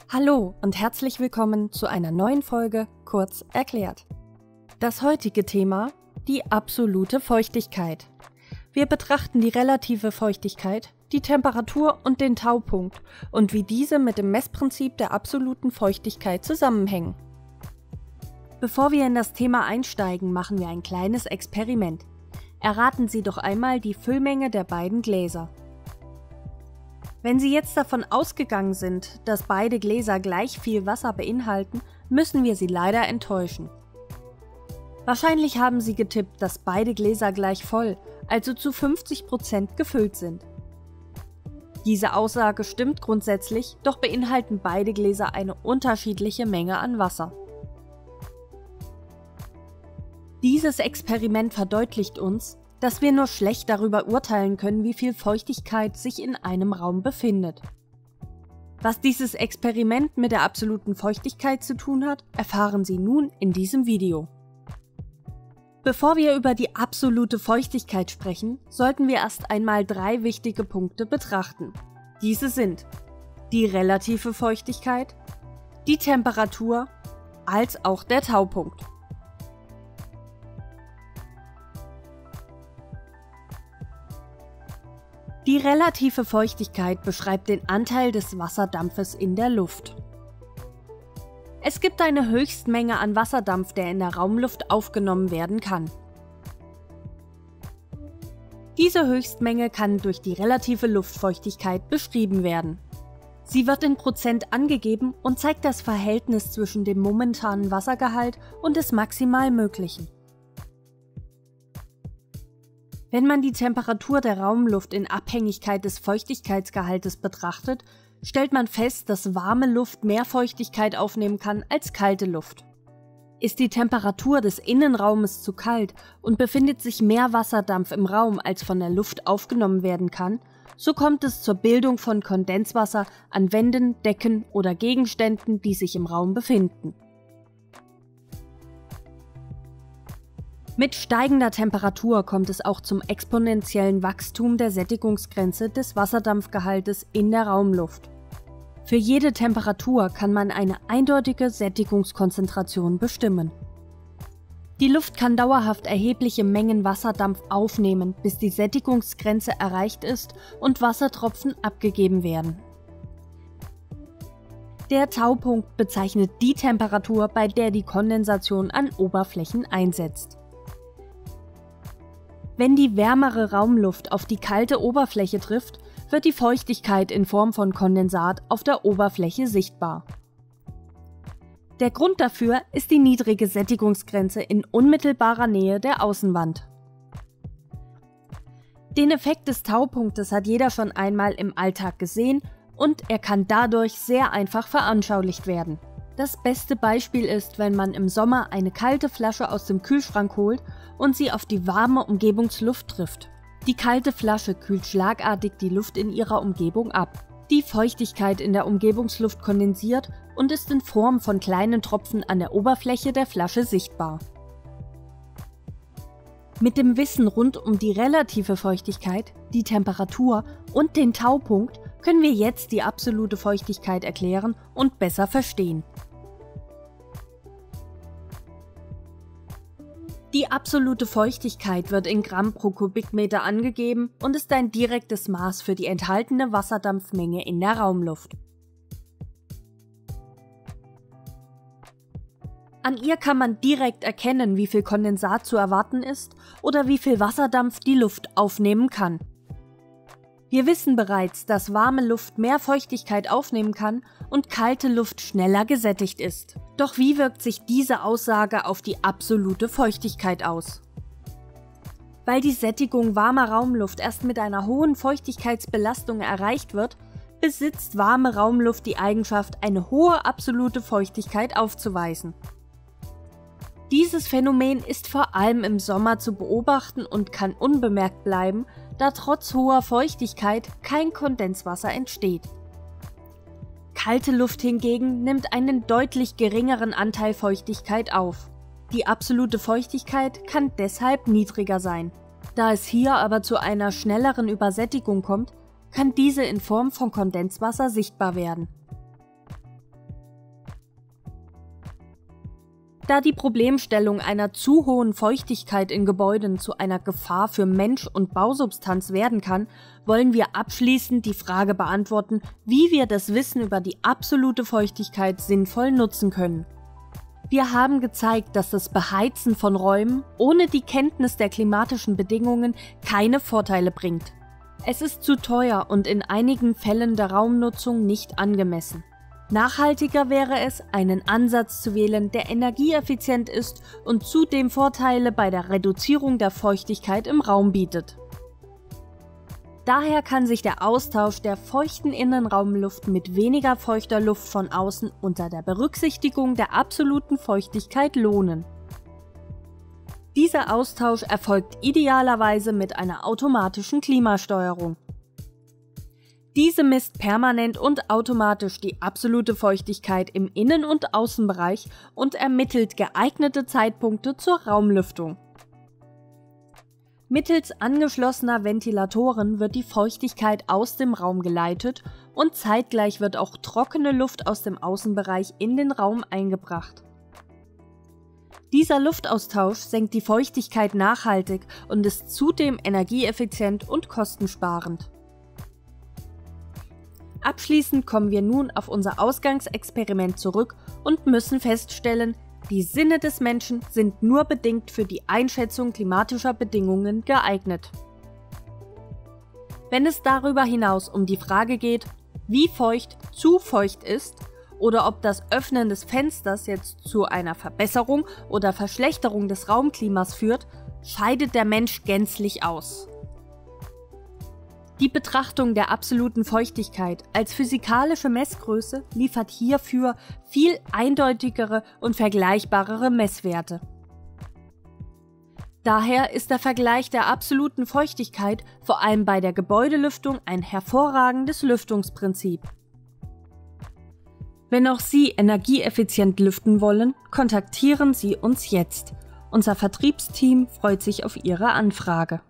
Hallo und herzlich willkommen zu einer neuen Folge Kurz erklärt. Das heutige Thema: die absolute Feuchtigkeit. Wir betrachten die relative Feuchtigkeit, die Temperatur und den Taupunkt und wie diese mit dem Messprinzip der absoluten Feuchtigkeit zusammenhängen. Bevor wir in das Thema einsteigen, machen wir ein kleines Experiment. Erraten Sie doch einmal die Füllmenge der beiden Gläser. Wenn Sie jetzt davon ausgegangen sind, dass beide Gläser gleich viel Wasser beinhalten, müssen wir Sie leider enttäuschen. Wahrscheinlich haben Sie getippt, dass beide Gläser gleich voll, also zu 50% gefüllt sind. Diese Aussage stimmt grundsätzlich, doch beinhalten beide Gläser eine unterschiedliche Menge an Wasser. Dieses Experiment verdeutlicht uns, dass wir nur schlecht darüber urteilen können, wie viel Feuchtigkeit sich in einem Raum befindet. Was dieses Experiment mit der absoluten Feuchtigkeit zu tun hat, erfahren Sie nun in diesem Video. Bevor wir über die absolute Feuchtigkeit sprechen, sollten wir erst einmal 3 wichtige Punkte betrachten. Diese sind die relative Feuchtigkeit, die Temperatur als auch der Taupunkt. Die relative Feuchtigkeit beschreibt den Anteil des Wasserdampfes in der Luft. Es gibt eine Höchstmenge an Wasserdampf, der in der Raumluft aufgenommen werden kann. Diese Höchstmenge kann durch die relative Luftfeuchtigkeit beschrieben werden. Sie wird in Prozent angegeben und zeigt das Verhältnis zwischen dem momentanen Wassergehalt und des maximal Möglichen. Wenn man die Temperatur der Raumluft in Abhängigkeit des Feuchtigkeitsgehaltes betrachtet, stellt man fest, dass warme Luft mehr Feuchtigkeit aufnehmen kann als kalte Luft. Ist die Temperatur des Innenraumes zu kalt und befindet sich mehr Wasserdampf im Raum, als von der Luft aufgenommen werden kann, so kommt es zur Bildung von Kondenswasser an Wänden, Decken oder Gegenständen, die sich im Raum befinden. Mit steigender Temperatur kommt es auch zum exponentiellen Wachstum der Sättigungsgrenze des Wasserdampfgehaltes in der Raumluft. Für jede Temperatur kann man eine eindeutige Sättigungskonzentration bestimmen. Die Luft kann dauerhaft erhebliche Mengen Wasserdampf aufnehmen, bis die Sättigungsgrenze erreicht ist und Wassertropfen abgegeben werden. Der Taupunkt bezeichnet die Temperatur, bei der die Kondensation an Oberflächen einsetzt. Wenn die wärmere Raumluft auf die kalte Oberfläche trifft, wird die Feuchtigkeit in Form von Kondensat auf der Oberfläche sichtbar. Der Grund dafür ist die niedrige Sättigungsgrenze in unmittelbarer Nähe der Außenwand. Den Effekt des Taupunktes hat jeder schon einmal im Alltag gesehen und er kann dadurch sehr einfach veranschaulicht werden. Das beste Beispiel ist, wenn man im Sommer eine kalte Flasche aus dem Kühlschrank holt und sie auf die warme Umgebungsluft trifft. Die kalte Flasche kühlt schlagartig die Luft in ihrer Umgebung ab. Die Feuchtigkeit in der Umgebungsluft kondensiert und ist in Form von kleinen Tropfen an der Oberfläche der Flasche sichtbar. Mit dem Wissen rund um die relative Feuchtigkeit, die Temperatur und den Taupunkt können wir jetzt die absolute Feuchtigkeit erklären und besser verstehen. Die absolute Feuchtigkeit wird in Gramm pro Kubikmeter angegeben und ist ein direktes Maß für die enthaltene Wasserdampfmenge in der Raumluft. An ihr kann man direkt erkennen, wie viel Kondensat zu erwarten ist oder wie viel Wasserdampf die Luft aufnehmen kann. Wir wissen bereits, dass warme Luft mehr Feuchtigkeit aufnehmen kann und kalte Luft schneller gesättigt ist. Doch wie wirkt sich diese Aussage auf die absolute Feuchtigkeit aus? Weil die Sättigung warmer Raumluft erst mit einer hohen Feuchtigkeitsbelastung erreicht wird, besitzt warme Raumluft die Eigenschaft, eine hohe absolute Feuchtigkeit aufzuweisen. Dieses Phänomen ist vor allem im Sommer zu beobachten und kann unbemerkt bleiben, da trotz hoher Feuchtigkeit kein Kondenswasser entsteht. Kalte Luft hingegen nimmt einen deutlich geringeren Anteil Feuchtigkeit auf. Die absolute Feuchtigkeit kann deshalb niedriger sein. Da es hier aber zu einer schnelleren Übersättigung kommt, kann diese in Form von Kondenswasser sichtbar werden. Da die Problemstellung einer zu hohen Feuchtigkeit in Gebäuden zu einer Gefahr für Mensch und Bausubstanz werden kann, wollen wir abschließend die Frage beantworten, wie wir das Wissen über die absolute Feuchtigkeit sinnvoll nutzen können. Wir haben gezeigt, dass das Beheizen von Räumen ohne die Kenntnis der klimatischen Bedingungen keine Vorteile bringt. Es ist zu teuer und in einigen Fällen der Raumnutzung nicht angemessen. Nachhaltiger wäre es, einen Ansatz zu wählen, der energieeffizient ist und zudem Vorteile bei der Reduzierung der Feuchtigkeit im Raum bietet. Daher kann sich der Austausch der feuchten Innenraumluft mit weniger feuchter Luft von außen unter der Berücksichtigung der absoluten Feuchtigkeit lohnen. Dieser Austausch erfolgt idealerweise mit einer automatischen Klimasteuerung. Diese misst permanent und automatisch die absolute Feuchtigkeit im Innen- und Außenbereich und ermittelt geeignete Zeitpunkte zur Raumlüftung. Mittels angeschlossener Ventilatoren wird die Feuchtigkeit aus dem Raum geleitet und zeitgleich wird auch trockene Luft aus dem Außenbereich in den Raum eingebracht. Dieser Luftaustausch senkt die Feuchtigkeit nachhaltig und ist zudem energieeffizient und kostensparend. Abschließend kommen wir nun auf unser Ausgangsexperiment zurück und müssen feststellen, die Sinne des Menschen sind nur bedingt für die Einschätzung klimatischer Bedingungen geeignet. Wenn es darüber hinaus um die Frage geht, wie feucht zu feucht ist oder ob das Öffnen des Fensters jetzt zu einer Verbesserung oder Verschlechterung des Raumklimas führt, scheidet der Mensch gänzlich aus. Die Betrachtung der absoluten Feuchtigkeit als physikalische Messgröße liefert hierfür viel eindeutigere und vergleichbarere Messwerte. Daher ist der Vergleich der absoluten Feuchtigkeit vor allem bei der Gebäudelüftung ein hervorragendes Lüftungsprinzip. Wenn auch Sie energieeffizient lüften wollen, kontaktieren Sie uns jetzt. Unser Vertriebsteam freut sich auf Ihre Anfrage.